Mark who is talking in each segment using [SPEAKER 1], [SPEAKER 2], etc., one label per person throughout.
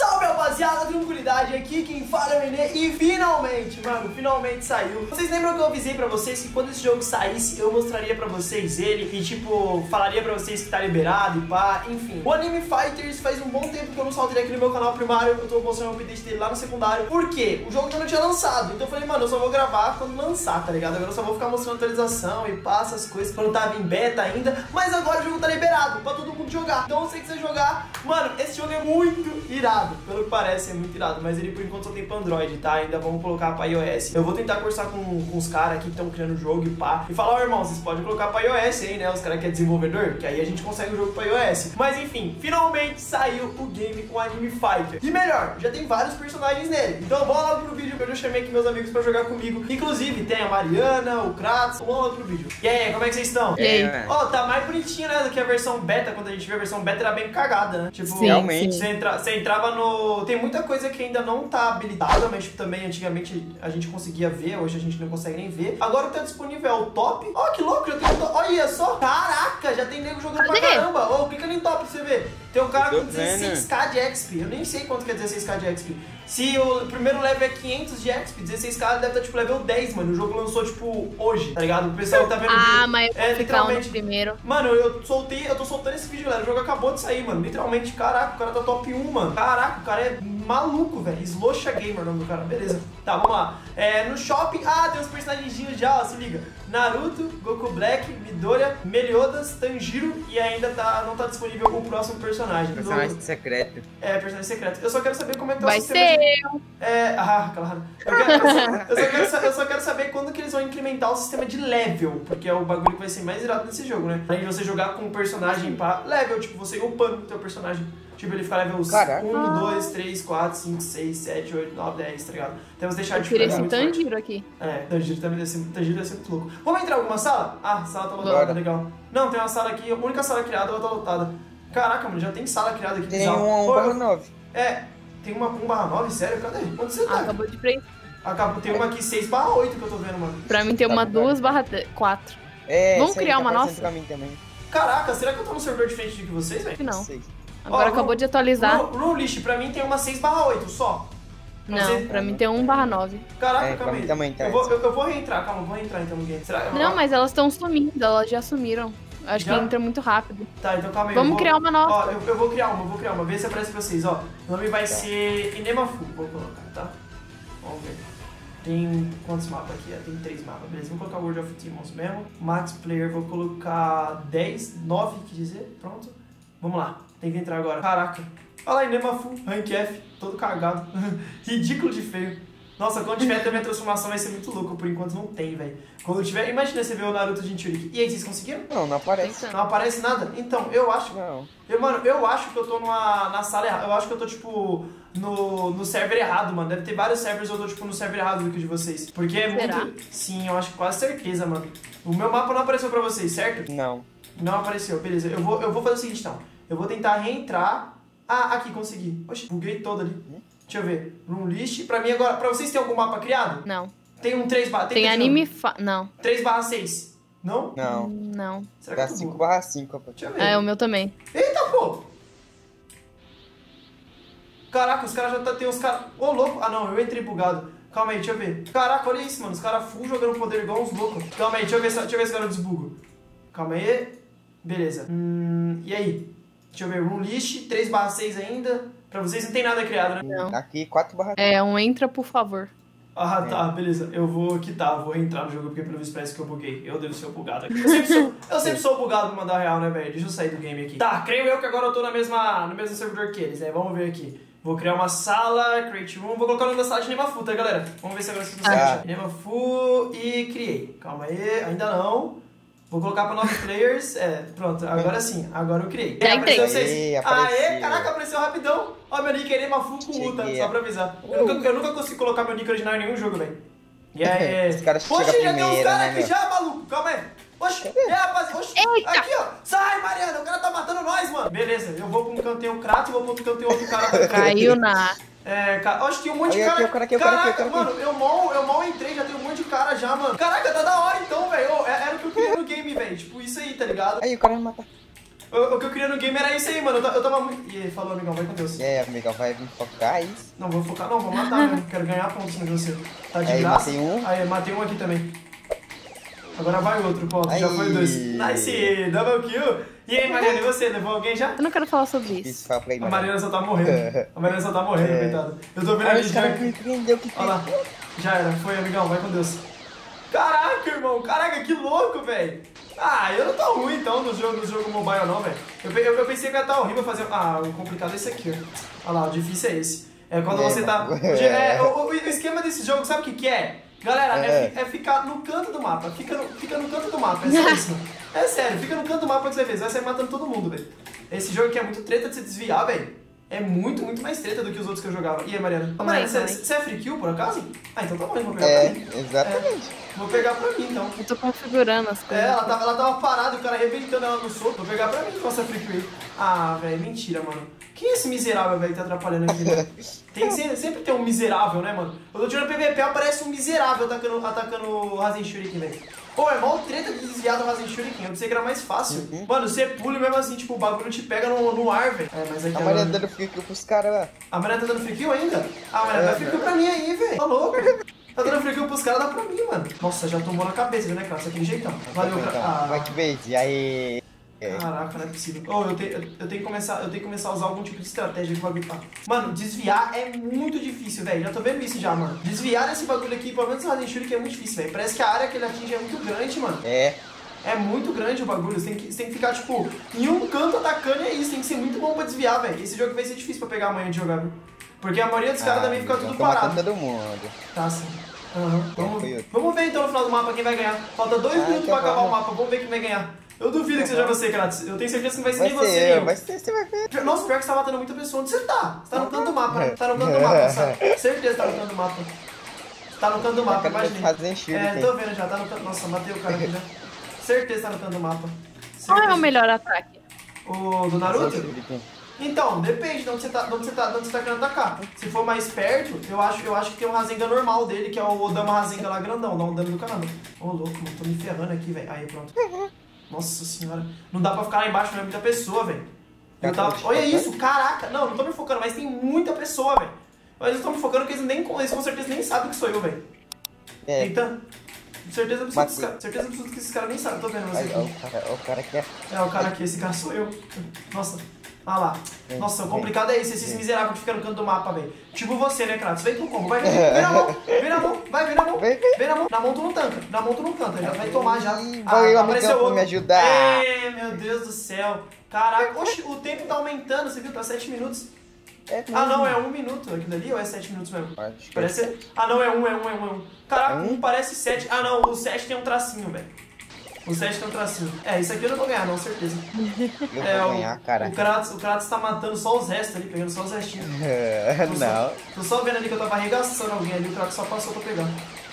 [SPEAKER 1] Salve, rapaziada, tranquilidade, aqui quem fala é o Nenê. E finalmente, mano, finalmente saiu. Vocês lembram que eu avisei pra vocês que quando esse jogo saísse eu mostraria pra vocês ele e tipo, falaria pra vocês que tá liberado e pá, enfim. O Anime Fighters faz um bom tempo que eu não salto ele aqui no meu canal primário. Eu tô mostrando o update dele lá no secundário. Por quê? O jogo ainda não tinha lançado, então eu falei, mano, eu só vou gravar quando lançar, tá ligado? Agora eu só vou ficar mostrando atualização e pá, essas coisas, quando tava em beta ainda. Mas agora o jogo tá liberado pra todo mundo jogar. Então se você quiser jogar, mano, esse jogo é muito irado. Pelo que parece, é muito irado. Mas ele por enquanto só tem pra Android, tá? Ainda vamos colocar pra iOS. Eu vou tentar conversar com os caras aqui que estão criando o jogo e pá. E falar, ó, irmão, vocês podem colocar pra iOS aí, né? Os caras que é desenvolvedor, que aí a gente consegue o jogo pra iOS. Mas enfim, finalmente saiu o game com Anime Fighter. E melhor, já tem vários personagens nele. Então vamos lá pro vídeo que eu já chamei aqui meus amigos pra jogar comigo. Inclusive tem a Mariana, o Kratos. Vamos lá pro vídeo. E aí, como é que vocês estão?
[SPEAKER 2] E aí?
[SPEAKER 1] Ó, tá mais bonitinho, né? Do que a versão beta. Quando a gente viu a versão beta era bem cagada, né? Tipo,
[SPEAKER 2] sim, realmente.
[SPEAKER 1] Você entrava no... Tem muita coisa que ainda não tá habilitada, mas tipo, também antigamente a gente conseguia ver, hoje a gente não consegue nem ver. Agora tá disponível é o top. Ó, que louco, já tem um top. Olha só. Caraca, já tem nego jogando pra caramba. Ó, clica ali em top pra você ver. Tem um cara com 16k de XP. Eu nem sei quanto que é 16k de XP. Se o primeiro level é 500 de XP, 16k deve estar tipo level 10, mano. O jogo lançou tipo hoje, tá ligado? O pessoal tá vendo o vídeo.
[SPEAKER 2] Mas
[SPEAKER 1] é literalmente
[SPEAKER 2] primeiro.
[SPEAKER 1] Mano, eu tô soltando esse vídeo, galera. O jogo acabou de sair, mano. Literalmente, caraca, o cara tá top 1, mano. Caraca, o cara é maluco, velho. Slosha Gamer, o nome do cara. Beleza. Tá, vamos lá. No shopping, tem uns personagens já, ó, se liga. Naruto, Goku Black, Midoriya, Meliodas, Tanjiro e ainda não tá disponível o próximo personagem.
[SPEAKER 3] Personagem secreto.
[SPEAKER 1] Personagem secreto. Eu só quero saber como é que tá o
[SPEAKER 2] Vai
[SPEAKER 1] sistema
[SPEAKER 2] ser
[SPEAKER 1] de...
[SPEAKER 2] eu.
[SPEAKER 1] Claro. Eu só quero saber quando que eles vão incrementar o sistema de level, porque é o bagulho que vai ser mais irado nesse jogo, né? Além de você jogar com um personagem pra level, tipo, você upando o teu personagem. Tipo, ele fica level 1, 2, 3, 4, 5, 6, 7, 8, 9, 10, tá ligado? Então você deixar de ficar
[SPEAKER 2] esse
[SPEAKER 1] muito
[SPEAKER 2] Tanjiro
[SPEAKER 1] forte.
[SPEAKER 2] aqui.
[SPEAKER 1] Tanjiro também deve ser muito louco. Vamos entrar em alguma sala? A sala tá lotada, legal. Não, tem uma sala aqui, a única sala criada, ela tá lotada. Caraca, mano, já tem sala criada aqui.
[SPEAKER 3] Tem uma 1/9.
[SPEAKER 1] Tem uma 1/9, sério? Cadê? Onde você tá?
[SPEAKER 2] Acabou de frente.
[SPEAKER 1] Tem uma aqui 6/8 que eu tô vendo, mano.
[SPEAKER 2] Pra mim tem uma 2/4. Vamos criar uma nossa?
[SPEAKER 3] Pra mim também.
[SPEAKER 1] Caraca, será que eu tô no servidor diferente do que vocês, velho?
[SPEAKER 2] Não. Agora acabou de atualizar.
[SPEAKER 1] Rule List, pra mim tem uma 6/8 só.
[SPEAKER 2] Não, pra mim tem 1/9.
[SPEAKER 1] Caraca, calma aí.
[SPEAKER 3] Também tá.
[SPEAKER 1] Eu vou reentrar, calma, vou reentrar então no game.
[SPEAKER 2] Não, mas elas estão sumindo, elas já sumiram. Acho que entra muito rápido.
[SPEAKER 1] Tá, então calma aí.
[SPEAKER 2] Vamos criar uma nova.
[SPEAKER 1] Ó, eu vou criar uma, vê se aparece pra vocês, ó. O nome vai ser Inemafu, vou colocar, tá? Vamos ver. Tem quantos mapas aqui? Tem 3 mapas, beleza. Vou colocar World of Demons mesmo. Max Player, vou colocar 10, 9, quer dizer, pronto. Vamos lá, tem que entrar agora. Caraca. Olha lá, Inemafu, Rank F, todo cagado. Ridículo de feio. Nossa, quando tiver também a transformação vai ser muito louco. Por enquanto não tem, velho. Quando tiver, imagina você ver o Naruto Jinchuriki. E aí, vocês conseguiram?
[SPEAKER 3] Não aparece.
[SPEAKER 1] Não aparece nada? Então, eu acho...
[SPEAKER 3] Não.
[SPEAKER 1] Mano, eu acho que eu tô na sala errada. Eu acho que eu tô, tipo, no server errado, mano. Deve ter vários servers, eu tô, tipo, no server errado do que o de vocês. Porque é muito... Sim, eu acho que quase certeza, mano. O meu mapa não apareceu pra vocês, certo?
[SPEAKER 3] Não.
[SPEAKER 1] Não apareceu, beleza. Eu vou fazer o seguinte, então. Eu vou tentar reentrar... aqui, consegui. Oxe, buguei todo ali. Deixa eu ver. Room list. Pra mim agora... Pra vocês tem algum mapa criado?
[SPEAKER 2] Não.
[SPEAKER 1] Tem um 3 barra...
[SPEAKER 2] Tem anime... Não.
[SPEAKER 1] 3/6. Não?
[SPEAKER 3] Não.
[SPEAKER 2] Não.
[SPEAKER 1] Será que
[SPEAKER 3] é 5/5, rapaz.
[SPEAKER 1] Deixa eu ver.
[SPEAKER 2] O meu também.
[SPEAKER 1] Eita, pô! Caraca, os caras já tem uns caras... Ô, louco. Não, eu entrei bugado. Calma aí, deixa eu ver. Caraca, olha isso, mano. Os caras full jogando poder igual uns loucos. Calma aí, deixa eu ver se agora eu desbugo. Calma aí. Beleza. E aí? Deixa eu ver. Room list. 3/6 ainda. Pra vocês não tem nada criado, né?
[SPEAKER 2] Não.
[SPEAKER 3] Aqui 4/3.
[SPEAKER 2] Entra, por favor.
[SPEAKER 1] Tá, beleza. Eu vou quitar, vou entrar no jogo porque pelo visto parece que eu buguei. Eu devo ser o bugado aqui. Eu sempre sou o bugado pra mandar real, né, velho? Deixa eu sair do game aqui. Tá, creio eu que agora eu tô no mesmo servidor que eles, né? Vamos ver aqui. Vou criar uma sala, create room. Vou colocar o nome da sala de Inemafu, tá, galera? Vamos ver se agora vocês conseguem. Inemafu e criei. Calma aí, ainda não. Vou colocar pra 9 players. Pronto, agora sim. Agora eu criei. Apareceu vocês. Caraca, apareceu rapidão. Ó, meu nick é Inemafu com U, tá? Só pra avisar. Eu nunca consigo colocar meu nick original em nenhum jogo, velho.
[SPEAKER 3] Os caras chegam
[SPEAKER 1] já
[SPEAKER 3] primeiro,
[SPEAKER 1] tem uns caras
[SPEAKER 3] né,
[SPEAKER 1] aqui
[SPEAKER 3] meu?
[SPEAKER 1] já, maluco. Calma aí. Oxi, rapaz. Oxi. Aqui, ó. Sai, Mariana. O cara tá matando nós, mano. Beleza, eu vou pra um canteiro Kratos e vou pra outro canteiro outro cara.
[SPEAKER 2] Caiu na...
[SPEAKER 1] Acho que tem um monte de cara. Caraca, mano, eu mal entrei, já tem um monte de cara já, mano. Caraca, tá da hora então, velho. Era o que eu queria no game, velho. Tipo, isso aí, tá ligado?
[SPEAKER 3] Aí, o cara me mata.
[SPEAKER 1] O que eu queria no game era isso aí, mano. Eu tava muito... E aí, falou, amigão, vai com Deus.
[SPEAKER 3] E aí, amigão, vai vir focar isso?
[SPEAKER 1] Não, vou focar não, vou matar mesmo. Quero ganhar pontos no você. Tá de graça.
[SPEAKER 3] Matei um.
[SPEAKER 1] Aí, matei um aqui também. Agora vai outro, ponto. Já foi 2. Nice, double kill. E aí, Mariana, e você? Levou alguém já?
[SPEAKER 2] Eu não quero falar sobre isso.
[SPEAKER 1] A Mariana só tá morrendo. A Mariana só tá morrendo, coitada. Eu tô vendo ali já. Olha lá. Já era, foi, amigão, vai com Deus. Caraca, irmão, caraca, que louco, velho. Ah, eu não tô ruim então no jogo mobile não, velho. Eu pensei que ia estar horrível fazer... Ah, o complicado é esse aqui, ó. Olha lá, o difícil é esse. É quando você tá... O esquema desse jogo, sabe o que é? Galera, é ficar no canto do mapa. Fica no canto do mapa, é só isso. É sério, fica no canto do mapa que você fez. Vai sair matando todo mundo, velho. Esse jogo aqui é muito treta de se desviar, velho. É muito mais treta do que os outros que eu jogava. E aí, Mariana? Mariana, você é free kill, por acaso? Ah, então tá bom, vou pegar pra mim.
[SPEAKER 3] Exatamente.
[SPEAKER 1] Vou pegar pra mim, então.
[SPEAKER 2] Eu tô configurando as coisas.
[SPEAKER 1] Ela tava parada, o cara arrebentando ela no soco. Vou pegar pra mim com essa free kill aí. Ah, velho, mentira, mano. Quem é esse miserável, velho, que tá atrapalhando aqui, mano? Sempre tem um miserável, né, mano? Eu tô tirando PVP, aparece um miserável atacando o Rasen Shuriken, velho. Pô, é mó treta de desviar do Rasen Shuriken. Eu pensei que era mais fácil. Mano, você pula e mesmo assim, tipo, o bagulho te pega no ar, velho. É, mas aqui
[SPEAKER 3] a Mariana dando free kill pros caras lá.
[SPEAKER 1] A Mariana tá dando free kill ainda? Ah, a Mariana dá free kill pra mim aí, velho. Tá louco? Tá dando free kill pros caras, dá pra mim, mano. Nossa, já tomou na cabeça, né, cara? Isso aqui de jeitão. Valeu, cara.
[SPEAKER 3] Vai que base, aí...
[SPEAKER 1] Caraca, não é possível. Eu tenho que começar a usar algum tipo de estratégia que vai gritar. Mano, desviar é muito difícil, velho. Já tô vendo isso já, mano. Desviar desse bagulho aqui, pelo menos no Rasen Shuriken, é muito difícil, velho. Parece que a área que ele atinge é muito grande, mano. É muito grande o bagulho. Você tem que ficar, tipo, em um canto atacando e é isso. Tem que ser muito bom pra desviar, velho. Esse jogo vai ser difícil pra pegar amanhã de jogar, viu? Porque a maioria dos caras também fica tudo parado.
[SPEAKER 3] Todo mundo.
[SPEAKER 1] Tá, sim. Vamos ver então no final do mapa quem vai ganhar. Falta 2 minutos pra acabar o mapa. Vamos ver quem vai ganhar. Eu duvido que seja você, Kratos. Eu tenho certeza que não vai ser nem você.
[SPEAKER 3] Vai ser, você vai ver.
[SPEAKER 1] Nossa, pior que você tá matando muita pessoa. Onde você tá? Você tá no canto do mapa, né? Tá no canto do mapa, sabe? Certeza que tá no canto do mapa. Tá no canto do mapa, imagina. Tô vendo já, tá no canto. Nossa, matei o cara aqui já. Certeza que tá no canto do mapa.
[SPEAKER 2] Qual é o melhor ataque?
[SPEAKER 1] O do Naruto? Então, depende de onde você tá querendo atacar. Se for mais perto, eu acho que tem um Rasengan normal dele, que é o Odama Rasengan lá grandão, dá um dano do caramba. Ô, louco, mano, tô me ferrando aqui, velho. Aí, pronto. Nossa senhora, não dá pra ficar lá embaixo, não é muita pessoa, velho. Olha isso, caraca. Não tô me focando, mas tem muita pessoa, velho. Mas eu tô me focando que eles com certeza nem sabem que sou eu, velho. Eita. Certeza absoluta que esses caras nem sabem. Tô vendo você aqui.
[SPEAKER 3] O cara aqui é...
[SPEAKER 1] O cara aqui, esse cara sou eu. Nossa. Ah lá. Nossa, o complicado é isso, esses miseráveis que ficam no canto do mapa, velho. Tipo você, né, Kratos? Vem com como? Vai, vem na mão, vem na mão, vai, vem na mão. Vem na mão. Na mão tu não tanca, já vai tomar já.
[SPEAKER 3] Apareceu outro. Me ajudar.
[SPEAKER 1] Meu Deus do céu. Caraca, oxe, o tempo tá aumentando, você viu? Tá 7 minutos. Ah, não, é 1 minuto aquilo ali ou é 7 minutos mesmo? Parece... Ah, não, é 1. Caraca, 1 parece 7. Ah, não, o 7 tem um tracinho, velho. O 7 tem um tracinho. Isso aqui eu não vou ganhar, não, certeza.
[SPEAKER 3] Eu vou ganhar, cara.
[SPEAKER 1] O Kratos tá matando só os restos ali, pegando só os restinhos.
[SPEAKER 3] Não.
[SPEAKER 1] Tô só vendo ali que eu tava arregaçando alguém ali, o Kratos só passou pra pegar.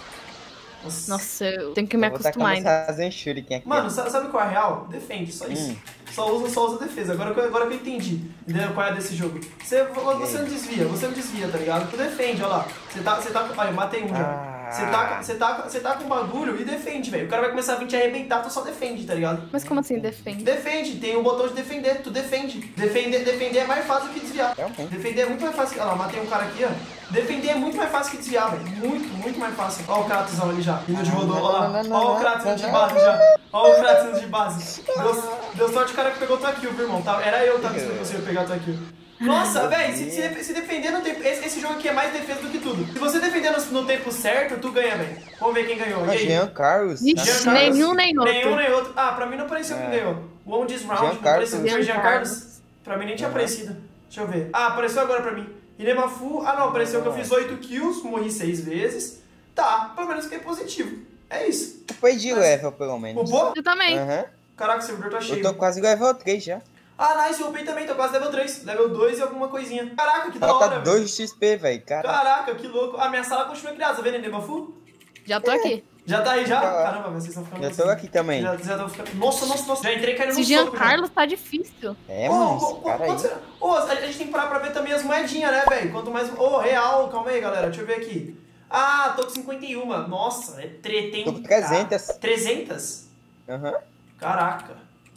[SPEAKER 2] Nossa, eu tenho que me acostumar ainda.
[SPEAKER 1] Mano, sabe qual é a real? Defende, só isso. Só usa defesa. Agora que eu entendi, entendeu? Qual é desse jogo. Você não desvia, tá ligado? Tu defende, olha lá. Você tá olha, eu matei um já. Você tá com bagulho e defende, velho. O cara vai começar a vir te arrebentar, tu só defende, tá ligado?
[SPEAKER 2] Mas como assim defende?
[SPEAKER 1] Defende, tem um botão de defender, tu defende. Defender é mais fácil do que desviar. Defender é muito mais fácil que... Olha lá, matei um cara aqui, ó. Defender é muito mais fácil que desviar, velho. Muito mais fácil. Olha o Kratosão ali já, indo de rodô, olha lá. Olha o Kratosão de base já. Olha o Kratosão de base. Deu sorte o cara que pegou tua kill, viu, irmão? Era eu que tava conseguindo pegar tua kill. Nossa, velho, se defender no tempo... Esse jogo aqui é mais defesa do que tudo. Se você defender no tempo certo, tu ganha, velho. Vamos ver quem ganhou. E aí?
[SPEAKER 3] Jean Carlos.
[SPEAKER 2] Nenhum nem outro.
[SPEAKER 1] Ah, pra mim não apareceu quem ganhou. Won this round, não apareceu. Foi Jean Carlos? Pra mim nem tinha aparecido. Deixa eu ver. Ah, apareceu agora pra mim. Inemafu. Ah, não, apareceu que eu fiz 8 kills, morri 6 vezes. Tá, pelo menos fiquei positivo. É isso.
[SPEAKER 3] Foi de level, pelo menos.
[SPEAKER 1] Upou?
[SPEAKER 2] Eu também.
[SPEAKER 1] Caraca, o servidor tá cheio.
[SPEAKER 3] Eu tô quase level 3 já.
[SPEAKER 1] Ah, nice, eu upei também, tô quase level 3. Level 2 e alguma coisinha. Caraca, que da hora,
[SPEAKER 3] velho. Falta 2 XP, velho.
[SPEAKER 1] Caraca, que louco. A minha sala continua criada, tá vendo, Inemafu?
[SPEAKER 2] Já tô aqui.
[SPEAKER 1] Já tá aí, já? Caramba, vocês estão ficando...
[SPEAKER 3] Já tô aqui também.
[SPEAKER 1] Já estão ficando... Nossa. Já entrei caindo no soco.
[SPEAKER 2] Esse Jean Carlos tá difícil.
[SPEAKER 3] Mano, cara aí.
[SPEAKER 1] A gente tem que parar pra ver também as moedinhas, né, velho? Quanto mais... real, calma aí, galera. Deixa eu ver aqui. Ah, tô com 51. Nossa, é treta, hein?
[SPEAKER 3] Tô com 300.
[SPEAKER 1] 300?
[SPEAKER 3] Aham.
[SPEAKER 1] Caraca.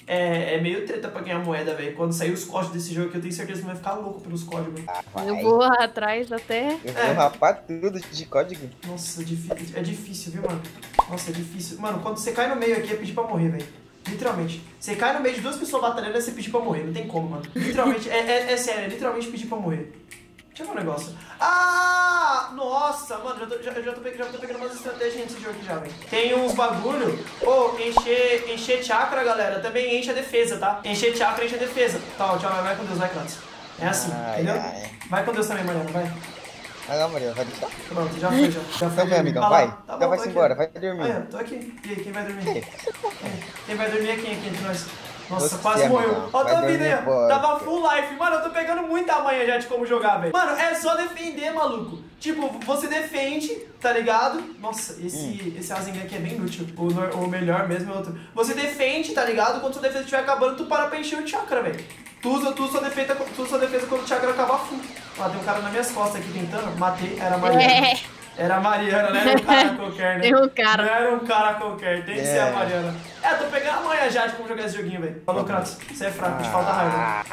[SPEAKER 1] é meio treta pra ganhar moeda, velho. Quando sair os códigos desse jogo aqui, eu tenho certeza que você vai ficar louco pelos códigos.
[SPEAKER 2] Eu vou atrás até...
[SPEAKER 3] Eu vou rapar tudo de código.
[SPEAKER 1] Nossa, é difícil, viu, mano? Nossa, é difícil. Mano, quando você cai no meio aqui, é pedir pra morrer, velho. Literalmente. Você cai no meio de duas pessoas batalhando, é você pedir pra morrer. Não tem como, mano. Literalmente, é sério, é literalmente pedir pra morrer. Deixa eu ver um negócio. Ah! Nossa, mano, já tô pegando umas estratégias nesse jogo aqui já, velho. Tem uns bagulho. Encher chakra, galera, também enche a defesa, tá? Encher chakra, enche a defesa. Tá, tchau, vai com Deus, vai, Kratos. É assim, entendeu? Vai com Deus também, Mariana, vai.
[SPEAKER 3] Vai lá, Mariana, vai deixar.
[SPEAKER 1] Pronto, já foi.
[SPEAKER 3] Então vai, amigão, vai.
[SPEAKER 1] Tá
[SPEAKER 3] Então
[SPEAKER 1] bom,
[SPEAKER 3] vai-se embora, vai dormir.
[SPEAKER 1] Aí, tô aqui. E aí, quem vai dormir? Quem vai dormir é quem aqui entre nós? Nossa,
[SPEAKER 3] Você,
[SPEAKER 1] quase morreu.
[SPEAKER 3] amigão,
[SPEAKER 1] Ó,
[SPEAKER 3] vai
[SPEAKER 1] tua vida aí,
[SPEAKER 3] dormir,
[SPEAKER 1] ó.
[SPEAKER 3] pode.
[SPEAKER 1] Tava full life. Mano, eu tô pegando muita manha já de como jogar, velho. Mano, é só defender, maluco. Tipo, você defende, tá ligado? Nossa, esse Rasengan aqui é bem inútil. O melhor mesmo é outro. Você defende, tá ligado? Quando sua defesa estiver acabando, tu para pra encher o chakra, velho. Tu usa sua defesa quando o chakra acabar full. Ó, tem um cara nas minhas costas aqui tentando. Matei, era a Mariana. Era a Mariana, não era um cara qualquer, né?
[SPEAKER 2] Tem um cara.
[SPEAKER 1] Não era um cara qualquer, tem que ser a Mariana. Tô pegando a manha já de como jogar esse joguinho, velho. Falou, Kratos, você é fraco, te falta raiva.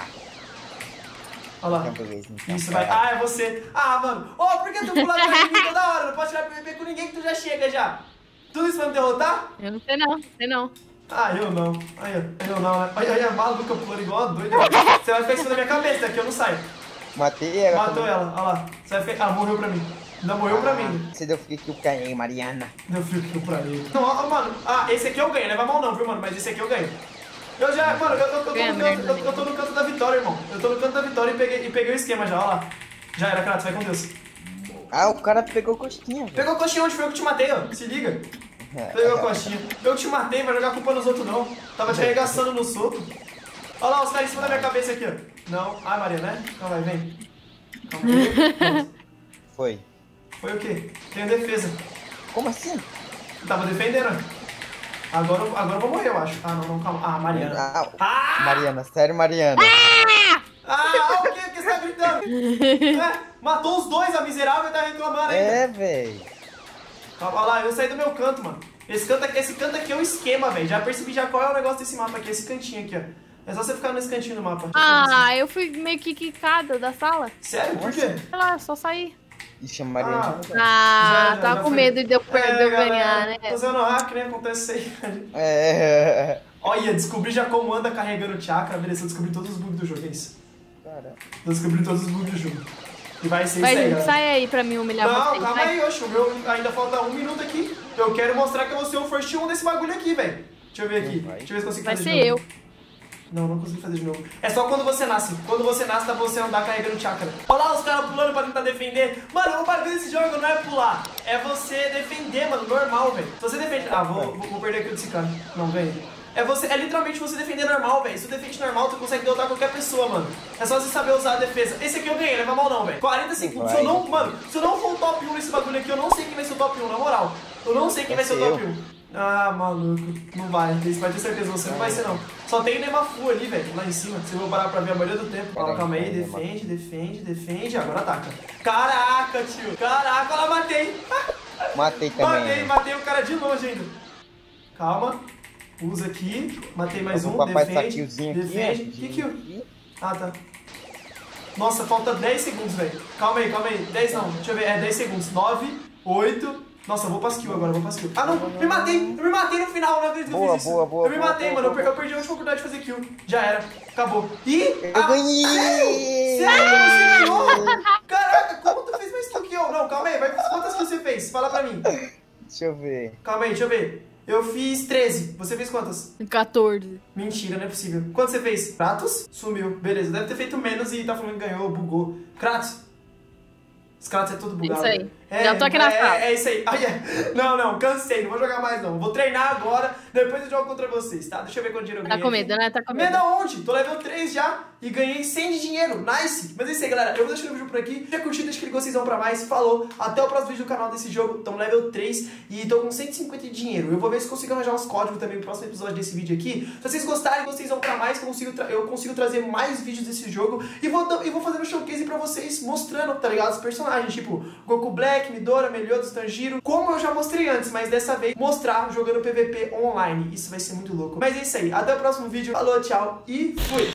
[SPEAKER 1] Olha lá. Isso, vai. Ah, é você. Ah, mano. Por que tu pula atrás de mim toda hora? Não pode tirar PVP com ninguém que tu já chega já. Tudo isso pra me derrotar?
[SPEAKER 2] Eu não sei não.
[SPEAKER 1] Ah, eu não. Eu não, né? Olha a maluca pulando igual a doida. Você vai ficar em cima da minha cabeça, daqui eu não saio.
[SPEAKER 3] Matei ela.
[SPEAKER 1] Matou ela, olha lá. Você vai ficar... Ah, morreu pra mim. Ainda morreu pra mim.
[SPEAKER 3] Você deu free kill pra mim, Mariana.
[SPEAKER 1] Deu free kill pra ele. Não, mano. Esse aqui eu ganho. Leva mal não, viu, mano? Mas esse aqui eu ganho. Eu já, mano, eu tô no canto da vitória, irmão. Eu tô no canto da vitória e peguei o esquema já, olha lá. Já era, Kratos, vai com Deus.
[SPEAKER 3] Ah, o cara pegou coxinha, velho.
[SPEAKER 1] Pegou coxinha onde foi eu que te matei, ó. Se liga. Pegou coxinha. Eu te matei, vai jogar culpa nos outros não. Tava te arregaçando no soco. Olha lá, os caras em cima da minha cabeça aqui, ó. Não. Ah, Maria, né? Então vai, vem. Calma aí.
[SPEAKER 3] Foi.
[SPEAKER 1] Foi o quê? Tenho defesa.
[SPEAKER 3] Como assim?
[SPEAKER 1] Eu tava defendendo. Agora eu vou morrer, eu acho. Ah, não, calma. Ah, Mariana.
[SPEAKER 3] Mariana, sério, Mariana.
[SPEAKER 1] O que você tá gritando? Matou os dois, a miserável, e tá reclamando ainda.
[SPEAKER 3] Velho.
[SPEAKER 1] Olha lá, eu saí do meu canto, mano. Esse canto aqui é o esquema, velho. Já percebi já qual é o negócio desse mapa aqui, esse cantinho aqui, ó. É só você ficar nesse cantinho do mapa.
[SPEAKER 2] Eu fui meio que quicada da sala.
[SPEAKER 1] Sério? Por quê?
[SPEAKER 2] Sei lá, só saí.
[SPEAKER 3] Ixi, a Mariana.
[SPEAKER 2] Tava com medo de eu ganhar, né?
[SPEAKER 1] Tô usando hack, né? Acontece isso aí. Olha, descobri já como anda carregando o chakra. Beleza, eu descobri todos os bugs do jogo, é isso.
[SPEAKER 3] Cara.
[SPEAKER 1] Eu descobri todos os bugs do jogo. E vai ser isso aí, galera.
[SPEAKER 2] Sai aí pra mim humilhar você.
[SPEAKER 1] Não, calma aí, oxe. O meu ainda falta 1 minuto aqui. Eu quero mostrar que eu vou ser o first 1 desse bagulho aqui, velho. Deixa eu ver aqui. Deixa eu ver se consigo fazer de novo.
[SPEAKER 2] Vai ser eu.
[SPEAKER 1] Não consegui fazer de novo. É só quando você nasce. Quando você nasce, dá pra você andar carregando chakra. Olha lá os caras pulando pra tentar defender. Mano, o bagulho desse jogo não é pular. É você defender, mano. Normal, velho. Se você defende... vou perder aqui desse cara. Não, ganhei. É literalmente você defender normal, velho. Se tu defende normal, tu consegue derrotar qualquer pessoa, mano. É só você saber usar a defesa. Esse aqui eu ganhei, leva mal não, velho. 40 segundos. Se eu não for o top 1 nesse bagulho aqui, eu não sei quem vai ser o top 1, na moral. Eu não sei quem vai ser o top 1. Ah, maluco. Não vai. Você vai ter certeza, você não vai ser, não. Só tem Nemafu ali, velho, lá em cima. Você vai parar pra ver a maioria do tempo. Calma aí, defende. Agora ataca. Caraca, tio. Caraca, olha lá, matei.
[SPEAKER 3] Matei também.
[SPEAKER 1] Matei o cara de longe ainda. Calma. Usa aqui. Matei mais um. Defende. Que kill? Ah, tá. Nossa, falta 10 segundos, velho. Calma aí. 10 não. Deixa eu ver. 10 segundos. 9, 8... Nossa, eu vou pra skill agora, Ah, não, me matei no final, não acredito que eu fiz isso. Eu me matei, mano, eu perdi a última oportunidade de fazer kill. Já era, acabou.
[SPEAKER 3] Eu ganhei!
[SPEAKER 1] Sério, você ganhou? Caraca, como tu fez mais kill que eu? Não, calma aí, quantas kills você fez? Fala pra mim.
[SPEAKER 3] Deixa eu ver.
[SPEAKER 1] Calma aí, deixa eu ver. Eu fiz 13, você fez quantas?
[SPEAKER 2] 14.
[SPEAKER 1] Mentira, não é possível. Quanto você fez? Kratos? Sumiu, beleza, deve ter feito menos e tá falando que ganhou, bugou. Kratos? Os Kratos é tudo bugado.
[SPEAKER 2] Isso aí. Já tô aqui na sala.
[SPEAKER 1] É isso aí. Não, cansei, não vou jogar mais não. Vou treinar agora, depois eu jogo contra vocês, tá? Deixa eu ver quanto dinheiro eu ganhei.
[SPEAKER 2] Tá com medo, né? Tá com medo.
[SPEAKER 1] Medo aonde? Tô level 3 já e ganhei 100 de dinheiro. Nice! Mas é isso aí, galera. Eu vou deixando o vídeo por aqui. Se já curtiu, deixa aquele gostei pra mais. Falou. Até o próximo vídeo do canal desse jogo. Tô no level 3 e tô com 150 de dinheiro. Eu vou ver se consigo arranjar uns códigos também no próximo episódio desse vídeo aqui. Se vocês gostarem, gostei pra mais, eu consigo trazer mais vídeos desse jogo. E vou fazendo showcase pra vocês, mostrando, tá ligado? Os personagens, tipo Goku Black, Black, Midora, Meliodas, Tanjiro, como eu já mostrei antes, mas dessa vez mostrar jogando PVP online. Isso vai ser muito louco. Mas é isso aí, até o próximo vídeo. Falou, tchau e fui!